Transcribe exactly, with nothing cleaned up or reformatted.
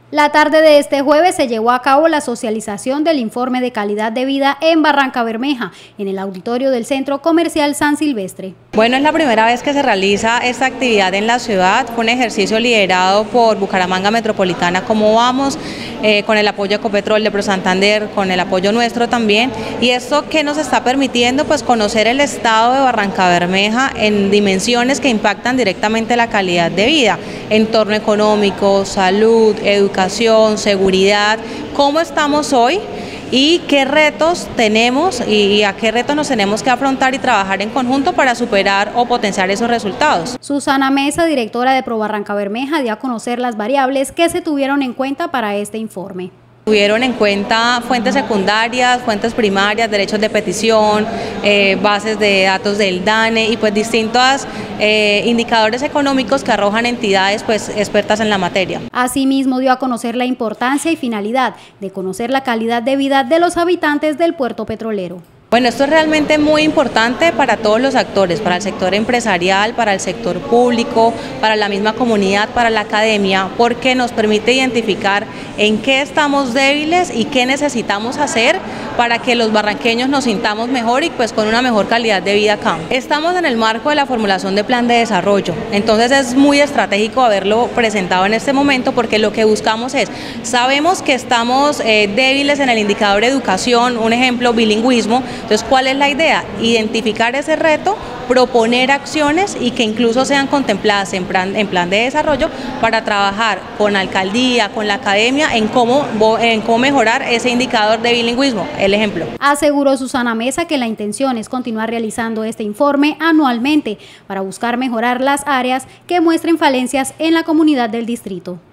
La tarde de este jueves se llevó a cabo la socialización del informe de calidad de vida en Barrancabermeja, en el auditorio del Centro Comercial San Silvestre. Bueno, es la primera vez que se realiza esta actividad en la ciudad. Fue un ejercicio liderado por Bucaramanga Metropolitana Cómo Vamos, eh, con el apoyo de Ecopetrol de ProSantander, con el apoyo nuestro también. Y esto que nos está permitiendo, pues, conocer el estado de Barrancabermeja en dimensiones que impactan directamente la calidad de vida, entorno económico, salud, educación, seguridad, cómo estamos hoy y qué retos tenemos y a qué retos nos tenemos que afrontar y trabajar en conjunto para superar o potenciar esos resultados. Susana Mesa, directora de Pro Barrancabermeja, dio a conocer las variables que se tuvieron en cuenta para este informe. Tuvieron en cuenta fuentes secundarias, fuentes primarias, derechos de petición, eh, bases de datos del DANE y pues distintos eh, indicadores económicos que arrojan entidades pues expertas en la materia. Asimismo dio a conocer la importancia y finalidad de conocer la calidad de vida de los habitantes del puerto petrolero. Bueno, esto es realmente muy importante para todos los actores, para el sector empresarial, para el sector público, para la misma comunidad, para la academia, porque nos permite identificar en qué estamos débiles y qué necesitamos hacer para que los barranqueños nos sintamos mejor y pues con una mejor calidad de vida acá. Estamos en el marco de la formulación de plan de desarrollo, entonces es muy estratégico haberlo presentado en este momento porque lo que buscamos es, sabemos que estamos eh, débiles en el indicador de educación, un ejemplo, bilingüismo. Entonces, ¿cuál es la idea? Identificar ese reto, proponer acciones y que incluso sean contempladas en plan, en plan de desarrollo para trabajar con la alcaldía, con la academia, en cómo, en cómo mejorar ese indicador de bilingüismo, el ejemplo. Aseguró Susana Mesa que la intención es continuar realizando este informe anualmente para buscar mejorar las áreas que muestren falencias en la comunidad del distrito.